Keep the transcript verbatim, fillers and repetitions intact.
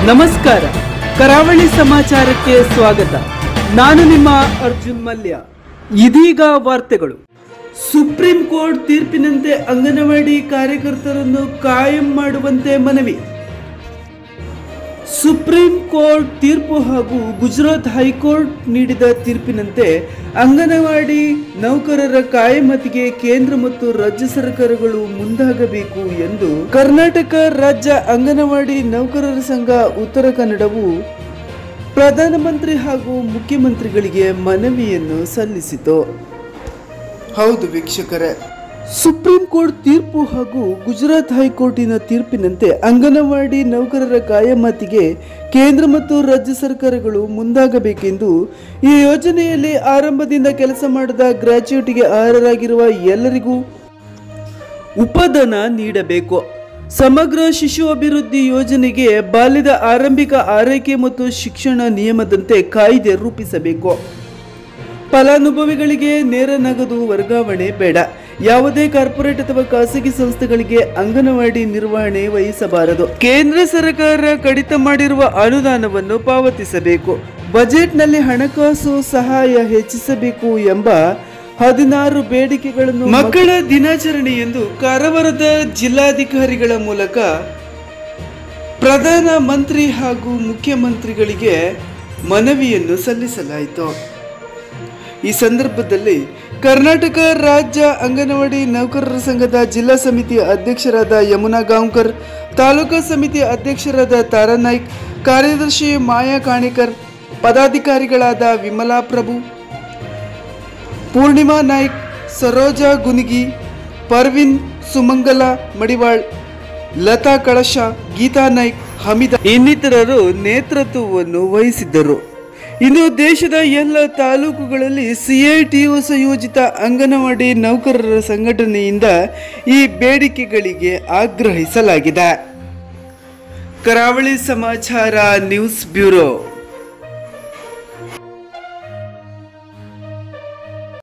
ನಮಸ್ಕಾರ, ಕರಾವಳಿ ಸಮಾಚಾರಕ್ಕೆ ಸ್ವಾಗತ. ನಾನು ನಿಮ್ಮ ಅರ್ಜುನ್ ಮಲ್ಯ. ಇದೀಗ ವಾರ್ತೆಗಳು. ಸುಪ್ರೀಂ ಕೋರ್ಟ್ ತೀರ್ಪಿನಂತೆ ಅಂಗನವಾಡಿ ಕಾರ್ಯಕರ್ತರನ್ನು ಕಾಯಂ ಮಾಡುವಂತೆ ಮನವಿ. ಸುಪ್ರೀಂ ಕೋರ್ಟ್ ತೀರ್ಪು ಹಾಗೂ ಗುಜರಾತ್ ಹೈಕೋರ್ಟ್ ನೀಡಿದ ತೀರ್ಪಿನಂತೆ ಅಂಗನವಾಡಿ ನೌಕರರ ಕಾಯಮತಿಗೆ ಕೇಂದ್ರ ಮತ್ತು ರಾಜ್ಯ ಸರ್ಕಾರಗಳು ಮುಂದಾಗಬೇಕು ಎಂದು ಕರ್ನಾಟಕ ರಾಜ್ಯ ಅಂಗನವಾಡಿ ನೌಕರರ ಸಂಘ ಉತ್ತರ ಕನ್ನಡವು ಪ್ರಧಾನಮಂತ್ರಿ ಹಾಗೂ ಮುಖ್ಯಮಂತ್ರಿಗಳಿಗೆ ಮನವಿಯನ್ನು ಸಲ್ಲಿಸಿತು. ಹೌದು ವೀಕ್ಷಕರೇ, ಸುಪ್ರೀಂ ಕೋರ್ಟ್ ತೀರ್ಪು ಹಾಗೂ ಗುಜರಾತ್ ಹೈಕೋರ್ಟಿನ ತೀರ್ಪಿನಂತೆ ಅಂಗನವಾಡಿ ನೌಕರರ ಕಾಯಮತಿಗೆ ಕೇಂದ್ರ ಮತ್ತು ರಾಜ್ಯ ಸರ್ಕಾರಗಳು ಮುಂದಾಗಬೇಕೆಂದು ಈ ಯೋಜನೆಯಲ್ಲಿ ಆರಂಭದಿಂದ ಕೆಲಸ ಮಾಡಿದ ಗ್ರಾಚ್ಯುಟಿಗೆ ಅರ್ಹರಾಗಿರುವ ಎಲ್ಲರಿಗೂ ಉಪಧನ ನೀಡಬೇಕು. ಸಮಗ್ರ ಶಿಶು ಅಭಿವೃದ್ಧಿ ಯೋಜನೆಗೆ ಬಾಲ್ಯದ ಆರಂಭಿಕ ಆರೈಕೆ ಮತ್ತು ಶಿಕ್ಷಣ ನಿಯಮದಂತೆ ಕಾಯ್ದೆ ರೂಪಿಸಬೇಕು. ಫಲಾನುಭವಿಗಳಿಗೆ ನೇರ ನಗದು ವರ್ಗಾವಣೆ ಬೇಡ. ಯಾವುದೇ ಕಾರ್ಪೊರೇಟ್ ಅಥವಾ ಖಾಸಗಿ ಸಂಸ್ಥೆಗಳಿಗೆ ಅಂಗನವಾಡಿ ನಿರ್ವಹಣೆ ವಹಿಸಬಾರದು. ಕೇಂದ್ರ ಸರ್ಕಾರ ಕಡಿತ ಮಾಡಿರುವ ಅನುದಾನವನ್ನು ಪಾವತಿಸಬೇಕು. ಬಜೆಟ್ನಲ್ಲಿ ಹಣಕಾಸು ಸಹಾಯ ಹೆಚ್ಚಿಸಬೇಕು ಎಂಬ ಹದಿನಾರು ಬೇಡಿಕೆಗಳನ್ನು ಮಕ್ಕಳ ದಿನಾಚರಣೆಯಂದು ಕಾರವಾರದ ಜಿಲ್ಲಾಧಿಕಾರಿಗಳ ಮೂಲಕ ಪ್ರಧಾನ ಮಂತ್ರಿ ಹಾಗೂ ಮುಖ್ಯಮಂತ್ರಿಗಳಿಗೆ ಮನವಿಯನ್ನು ಸಲ್ಲಿಸಲಾಯಿತು. ಈ ಸಂದರ್ಭದಲ್ಲಿ ಕರ್ನಾಟಕ ರಾಜ್ಯ ಅಂಗನವಾಡಿ ನೌಕರರ ಸಂಘದ ಜಿಲ್ಲಾ ಸಮಿತಿ ಅಧ್ಯಕ್ಷರಾದ ಯಮುನಾ ಗಾಂವ್ಕರ್, ತಾಲೂಕಾ ಸಮಿತಿ ಅಧ್ಯಕ್ಷರಾದ ತಾರಾ ನಾಯ್ಕ್, ಕಾರ್ಯದರ್ಶಿ ಮಾಯಾ ಕಾಣಿಕರ್, ಪದಾಧಿಕಾರಿಗಳಾದ ವಿಮಲಾ ಪ್ರಭು, ಪೂರ್ಣಿಮಾ ನಾಯ್ಕ್, ಸರೋಜಾ ಗುನಿಗಿ, ಪರ್ವಿನ್ ಸುಮಂಗಲ ಮಡಿವಾಳ್, ಲತಾ ಕಳಶ, ಗೀತಾ ನಾಯ್ಕ್, ಹಮೀದಾ ಇನ್ನಿತರರು ನೇತೃತ್ವವನ್ನು ವಹಿಸಿದ್ದರು. ಇನ್ನು ದೇಶದ ಎಲ್ಲ ತಾಲೂಕುಗಳಲ್ಲಿ ಸಿಐಟಿಯು ಸಂಯೋಜಿತ ಅಂಗನವಾಡಿ ನೌಕರರ ಸಂಘಟನೆಯಿಂದ ಈ ಬೇಡಿಕೆಗಳಿಗೆ ಆಗ್ರಹಿಸಲಾಗಿದೆ. ಕರಾವಳಿ ಸಮಾಚಾರ ನ್ಯೂಸ್ ಬ್ಯೂರೋ.